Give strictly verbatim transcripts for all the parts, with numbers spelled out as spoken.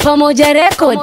Pamoja Record.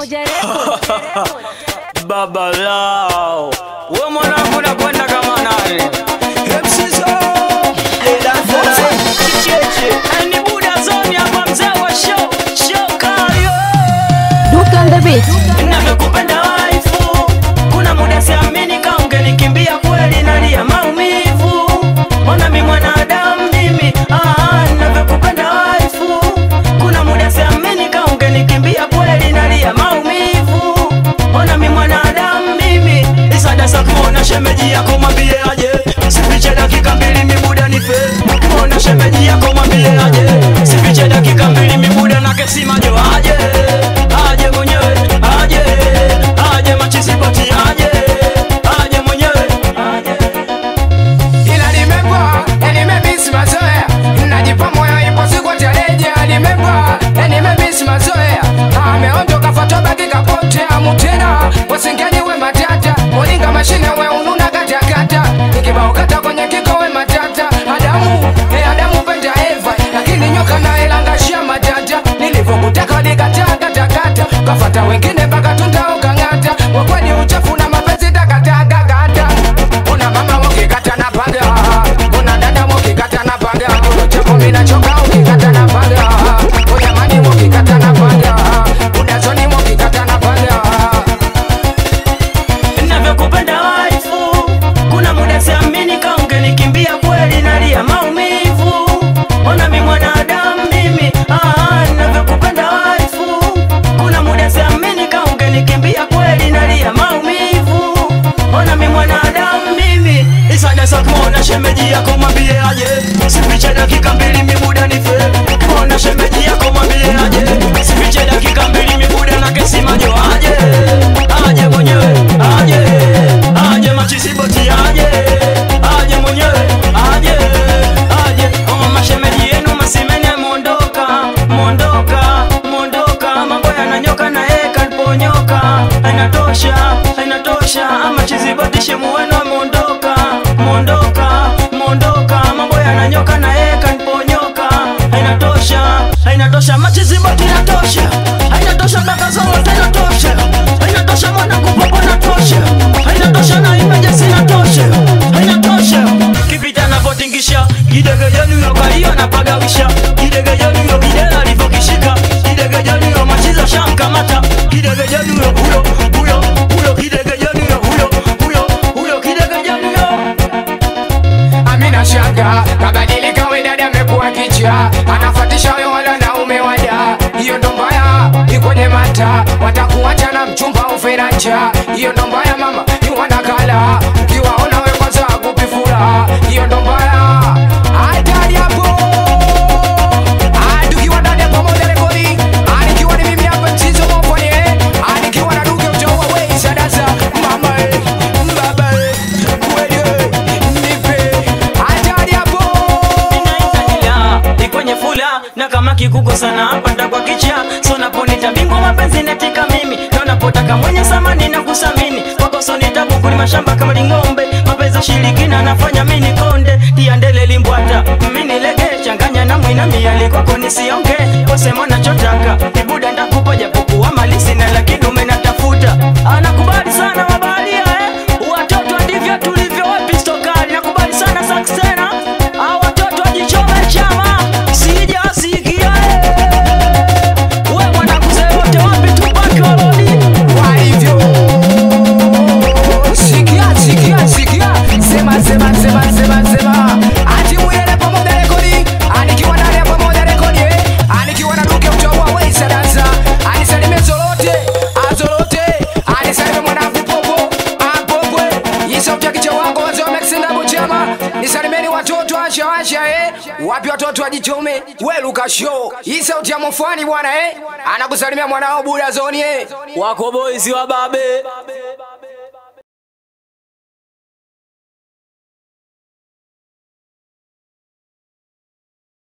Baba lao wewe mwanangu nakwenda kama nani M C Zo ila sasa kicheche ani buda zoni hapa mzee wa show show kayo Duke on the beat. Ninavyokupenda waifu kuna muda siamini kama ungenikimbia kweli nalia maumivu ona mimi mwanadamu mimi ah ninavyokupenda waifu kuna muda siamini kama ungenikimbia kweli nalia maumivu ona mimi mwanadamu mimi isada sakona shemeji yako mwambie aje sifiche dakika mbili mibuda nife ona shemeji yako mwambie aje sifiche dakika mbili mibuda na kesi majo aje aje mwenyewe aje aje machisipoti aje aje mwenyewe aje ila nimepoa nimemiss mazoea najipa moyo ipo siku tareja nimepoa nimemiss mazoea ameondoka fatoba kikapotea mutena wasingeni we matata molinga mashine we ununa kata kata nikibao kata kwenye kiko we matata Adamu eh Adamu penda Eva lakini nyoka na ilangashia matata nilivokutaka nikata kata kata kafata wengine mpaka tunda ukangata kwa kweli uchafu na mapenzi takataka kata una mama ukikata na panga una dada ukikata na panga uchafu mimi nachoka ukikata na panga ujamani ukikata na panga una zoni ukikata na panga ninavyokupenda waifu kuna muda siamini kama ungenikimbia kweli nalia maumivu ona mimi mwanadamu mimi ah ninavyokupenda waifu kuna muda siamini kama ungenikimbia kweli nalia maumivu ona mimi mwanadamu mimi isada sakona shemeji yako mwambie aje sifiche dakika mbili mibuda nife ona shemeji yako mwambie aje sifiche dakika mbili mibuda na kesi majo aje aje mwenyewe aje aje machisiboti aje aje mwenyewe aje aje oma mashemeji yenu masimene mondoka mondoka mondoka mambo yananyoka na eka niponyoka hainatosha hainatosha ama chiziboti shemu wenu mondoka mondoka mondoka mambo yananyoka na eka niponyoka hainatosha hainatosha machiziboti inatosha hainatosha baka zote inatosha hainatosha mwana kupopo inatosha hainatosha na imeje inatosha hainatosha kipita napotingisha kidege jenu yo kalio napagawisha kidege jenu yo kidela alivokishika kidege jenu yo machizo shamkamata kidege jenu yo huyo huyo huyo kidege jenu yo huyo huyo huyo kidege jenu yo Amina shanga kabadilika we dada amekuwa kicha anafuatisha wewe wala na umewada hiyo ndo mbaya ikwenye mata watakuacha na mchumba uferacha hiyo ndo mbaya mama ni wanakala ukiwaona wewe kwanza kupifura hiyo ndo mbaya hatari hapo tukiwa ndani ya Pamoja Rekodi anikiwa ni mimi hapa mchizo mofoni anikiwa na Duke mtoa wewe sadasa mama baba kweli nipe hatari hapo inaitania ikwenye fula na kama kikuko sana hapa ndakwa kicha so naponita bingwa mapenzi natika mimi na napotaka mwenye samani na kusamini kwako so nitabu kulima shamba kama lingombe mapenzi shirikina nafanya mini konde tiandele limbwata mini lege changanya na mwina miali kwako nisionge wasema nachotaka nibuda ndakupa japokuwa malisi na lakini umenatafuta anakubali sana mabalia eh watoto ndivyo tulivyo wapi stokali nakubali sana saksena hao watoto wajichome chama sijasikia eh wewe mwana kuzee wote wapi tupaki walodi walivyo sikia sikia sikia sema sema sema sema sema ati mwele Pamoja Rekodi anikiwa ndani ya Pamoja Rekodi anikiwa na Duke mtoa wewe sadasa anisalimie zolote azolote anisalimie mwanangu popo apopwe yisauti kicha wangu wazee wamekisenda bochama nisalimieni watoto asha asha eh wapi watoto wajichome wewe Luka show yisauti ya mofani bwana eh anakusalimia mwanao buda zoni eh wako boys wa babe